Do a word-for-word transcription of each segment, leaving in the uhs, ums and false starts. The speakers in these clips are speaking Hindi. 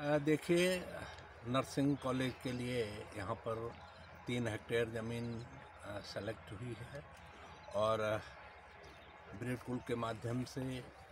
अ, देखिए, नर्सिंग कॉलेज के लिए यहाँ पर तीन हेक्टेयर ज़मीन सेलेक्ट हुई है और ब्रीड स्कूल के माध्यम से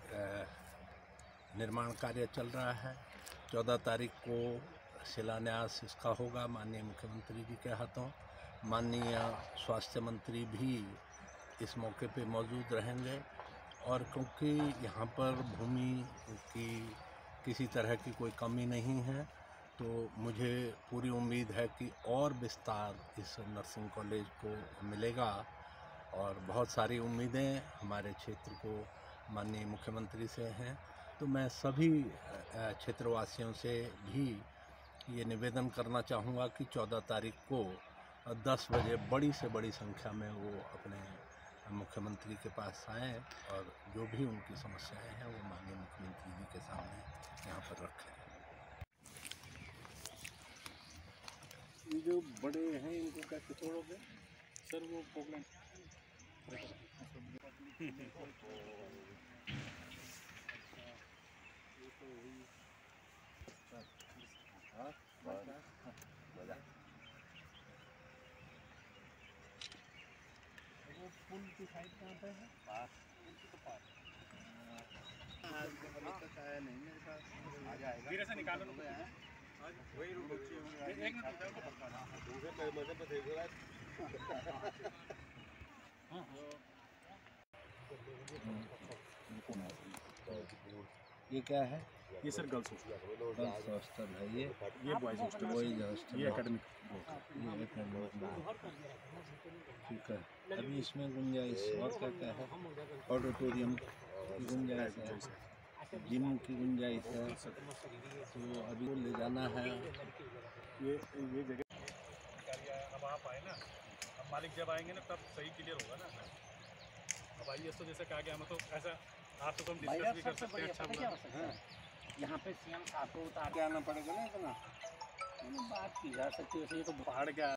निर्माण कार्य चल रहा है। चौदह तारीख को शिलान्यास इसका होगा माननीय मुख्यमंत्री जी के हाथों। माननीय स्वास्थ्य मंत्री भी इस मौके पे मौजूद रहेंगे और क्योंकि यहाँ पर भूमि की किसी तरह की कोई कमी नहीं है, तो मुझे पूरी उम्मीद है कि और विस्तार इस नर्सिंग कॉलेज को मिलेगा और बहुत सारी उम्मीदें हमारे क्षेत्र को माननीय मुख्यमंत्री से हैं। तो मैं सभी क्षेत्रवासियों से भी ये निवेदन करना चाहूँगा कि चौदह तारीख को दस बजे बड़ी से बड़ी संख्या में वो अपने मुख्यमंत्री के पास आएँ और जो भी उनकी समस्याएं हैं वो माननीय मुख्यमंत्री जी के सामने यहाँ पर रखें। ये जो बड़े हैं इनको कैसे छोड़ोगे सर? वो प्रॉब्लम वो पुल की साइड कहाँ पे है? पास तो पास तक आया नहीं मेरे पास। आ जाएगा धीरे से निकालो लोग हैं आज वही रुक एक मिनट रुक जाओ दूसरे पे मजे पे देख रहा है। हां ये क्या है? ये sir girls hostel girls hostel है। ये ये बॉयज हॉस्टल बॉयज हॉस्टल ये एकेडमिक ये एकेडमिक ठीक है। अभी इसमें गुंजाइश और क्या क्या है? ऑडिटोरियम की गुंजाइश है, जिम की गुंजाइश है, तो अभी वो ले जाना है। ये ये जगह अब आप आए ना, अब मालिक जब आएंगे ना तब सही क्लियर होगा ना। अब आइए तो जैसे कहा गया हम तो ऐसा आप तो हम डिस्कस भी कर सकते हैं। अच्छा बुरा यहाँ पे सीएम साहब को उतार के आना पड़ेगा ना इतना बात की जा सकती है। ये तो पहाड़ क्या